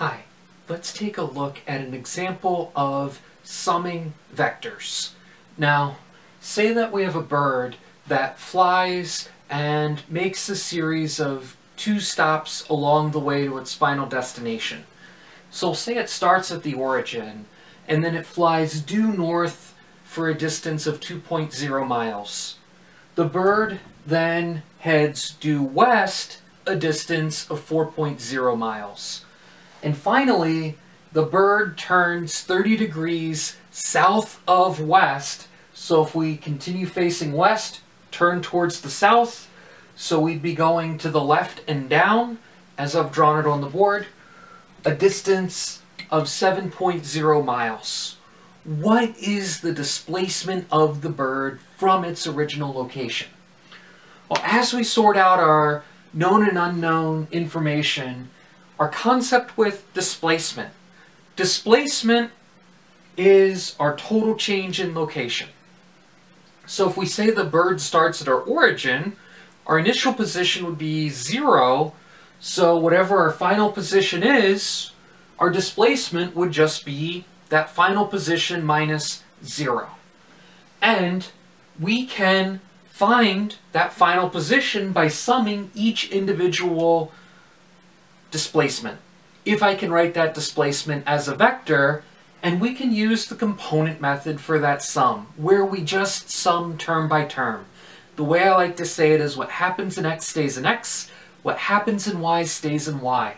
Hi, let's take a look at an example of summing vectors. Now, say that we have a bird that flies and makes a series of 2 stops along the way to its final destination. So say it starts at the origin and then it flies due north for a distance of 2.0 miles. The bird then heads due west a distance of 4.0 miles. And finally, the bird turns 30 degrees south of west. So if we continue facing west, turn towards the south, so we'd be going to the left and down, as I've drawn it on the board, a distance of 7.0 miles. What is the displacement of the bird from its original location? Well, as we sort out our known and unknown information, our concept with displacement. Displacement is our total change in location. So if we say the bird starts at our origin, our initial position would be 0, so whatever our final position is, our displacement would just be that final position minus 0. And we can find that final position by summing each individual displacement. If I can write that displacement as a vector, and we can use the component method for that sum, where we just sum term by term. The way I like to say it is what happens in x stays in x, what happens in y stays in y.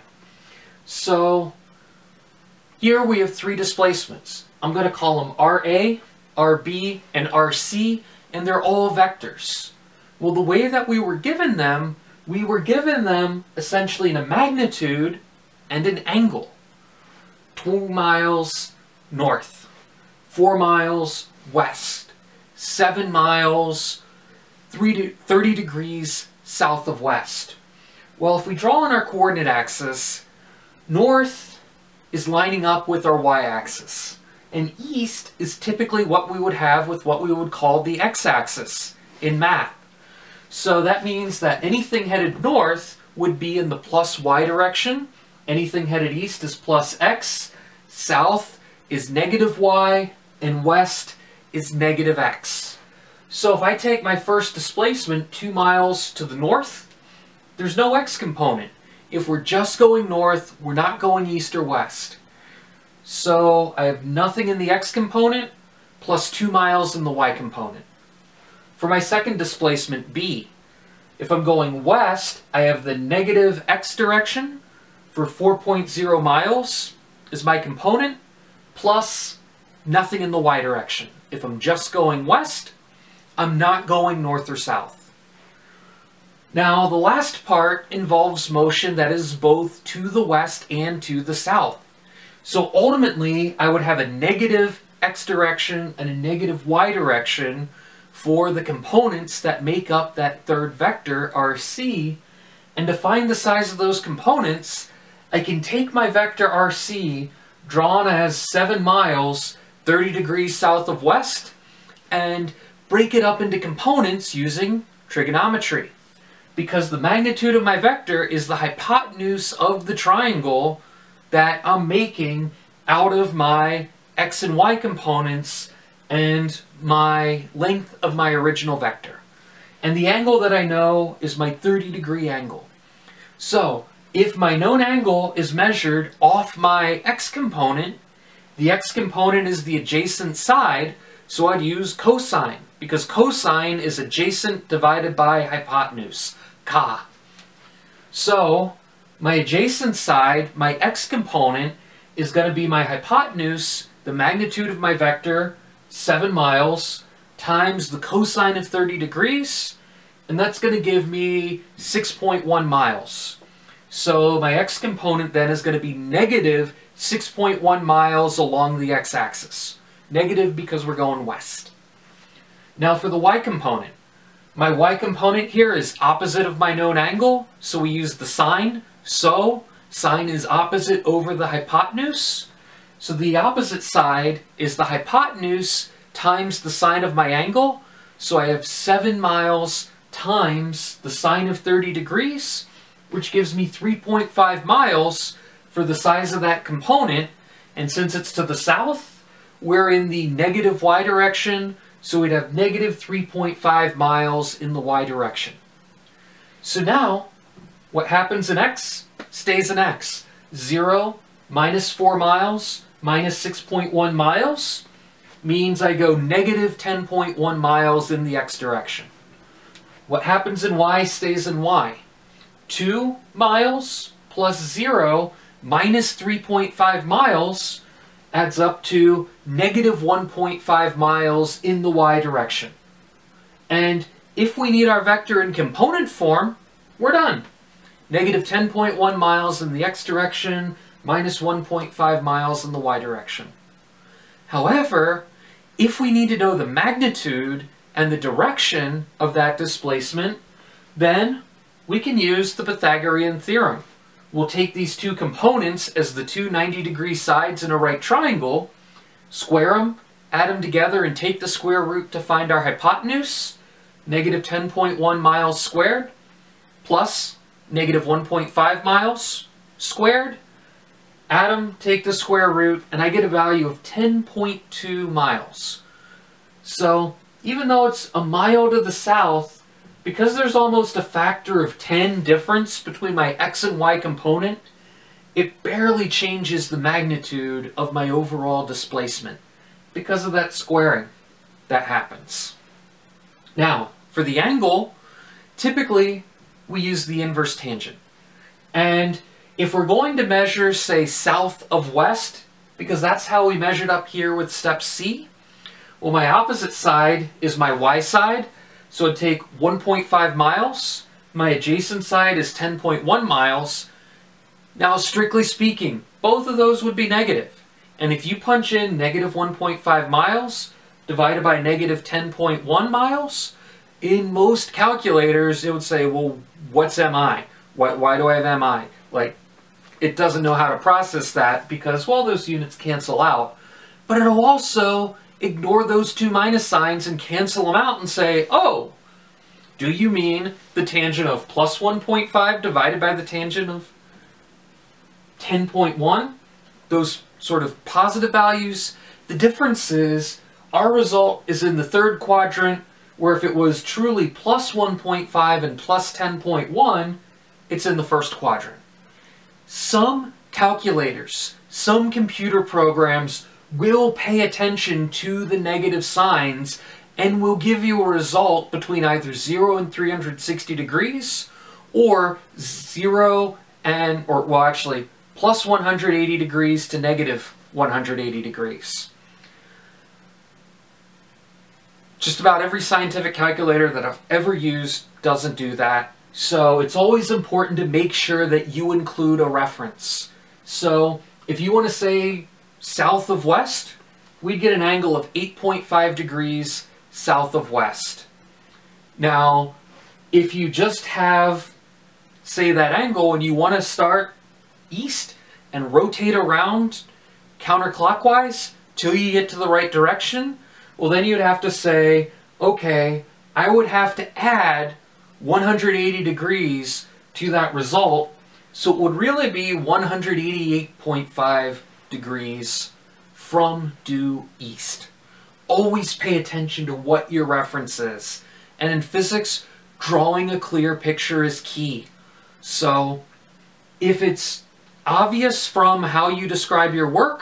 So here we have 3 displacements. I'm going to call them RA, RB, and RC, and they're all vectors. Well, the way that we were given them essentially in a magnitude and an angle. 2 miles north, 4 miles west, 7 miles 30 degrees south of west. Well, if we draw on our coordinate axis, north is lining up with our y-axis, and east is typically what we would have with what we would call the x-axis in math. So that means that anything headed north would be in the plus y direction, anything headed east is plus x, south is negative y, and west is negative x. So if I take my first displacement 2 miles to the north, there's no x component. If we're just going north, we're not going east or west. So I have nothing in the x component, plus 2 miles in the y component. For my second displacement, b, if I'm going west, I have the negative x direction for 4.0 miles is my component, plus nothing in the y direction. If I'm just going west, I'm not going north or south. Now, the last part involves motion that is both to the west and to the south. So ultimately, I would have a negative x direction and a negative y direction for the components that make up that third vector, RC. And to find the size of those components, I can take my vector RC, drawn as 7 miles, 30 degrees south of west, and break it up into components using trigonometry. Because the magnitude of my vector is the hypotenuse of the triangle that I'm making out of my x and y components and my length of my original vector. And the angle that I know is my 30-degree angle. So if my known angle is measured off my x component, the x component is the adjacent side, so I'd use cosine, because cosine is adjacent divided by hypotenuse, ka. So my adjacent side, my x component, is going to be my hypotenuse, the magnitude of my vector, 7 miles, times the cosine of 30 degrees, and that's going to give me 6.1 miles. So my x component then is going to be negative 6.1 miles along the x-axis. Negative because we're going west. Now for the y component. My y component here is opposite of my known angle, so we use the sine. So sine is opposite over the hypotenuse. So the opposite side is the hypotenuse times the sine of my angle. So I have 7 miles times the sine of 30 degrees, which gives me 3.5 miles for the size of that component, and since it's to the south, we're in the negative y direction, so we'd have negative 3.5 miles in the y direction. So now, what happens in x stays in x. 0 minus 4 miles minus 6.1 miles means I go negative 10.1 miles in the x direction. What happens in y stays in y. 2 miles plus 0 minus 3.5 miles adds up to negative 1.5 miles in the y direction. And if we need our vector in component form, we're done. Negative 10.1 miles in the x direction, minus 1.5 miles in the y direction. However, if we need to know the magnitude and the direction of that displacement, then we can use the Pythagorean theorem. We'll take these two components as the two 90-degree sides in a right triangle, square them, add them together, and take the square root to find our hypotenuse, negative 10.1 miles squared, plus negative 1.5 miles squared. Add them, take the square root, and I get a value of 10.2 miles. So even though it's a mile to the south, because there's almost a factor of 10 difference between my x and y component, it barely changes the magnitude of my overall displacement because of that squaring that happens. Now, for the angle, typically we use the inverse tangent. And if we're going to measure, say, south of west, because that's how we measured up here with step C, well, my opposite side is my y side, so I'd take 1.5 miles. My adjacent side is 10.1 miles. Now, strictly speaking, both of those would be negative. And if you punch in negative 1.5 miles divided by negative 10.1 miles, in most calculators, it would say, well, what's MI? Why do I have MI? Like, it doesn't know how to process that because, well, those units cancel out. But it'll also ignore those two minus signs and cancel them out and say, oh, do you mean the tangent of plus 1.5 divided by the tangent of 10.1? Those sort of positive values. The difference is our result is in the third quadrant, where if it was truly plus 1.5 and plus 10.1, it's in the first quadrant. Some calculators, some computer programs will pay attention to the negative signs and will give you a result between either 0 and 360 degrees or 0 and, or well actually, plus 180 degrees to negative 180 degrees. Just about every scientific calculator that I've ever used doesn't do that. So it's always important to make sure that you include a reference. So if you want to say south of west, we'd get an angle of 8.5 degrees south of west. Now, if you just have, say, that angle and you want to start east and rotate around counterclockwise till you get to the right direction, well, then you'd have to say, okay, I would have to add 180 degrees to that result, so it would really be 188.5 degrees from due east. Always pay attention to what your reference is. And in physics, drawing a clear picture is key. So if it's obvious from how you describe your work,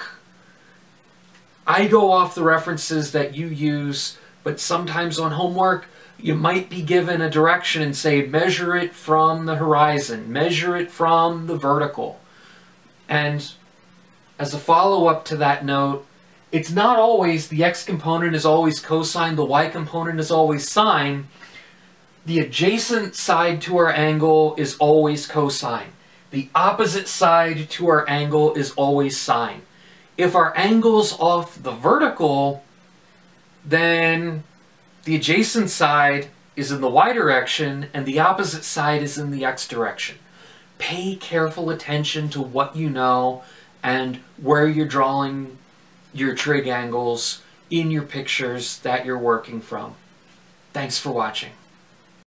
I go off the references that you use, but sometimes on homework, you might be given a direction and say, measure it from the horizon, measure it from the vertical. And as a follow-up to that note, it's not always the x component is always cosine, the y component is always sine. The adjacent side to our angle is always cosine. The opposite side to our angle is always sine. If our angle's off the vertical, then the adjacent side is in the y direction and the opposite side is in the x direction. Pay careful attention to what you know and where you're drawing your trig angles in your pictures that you're working from. Thanks for watching.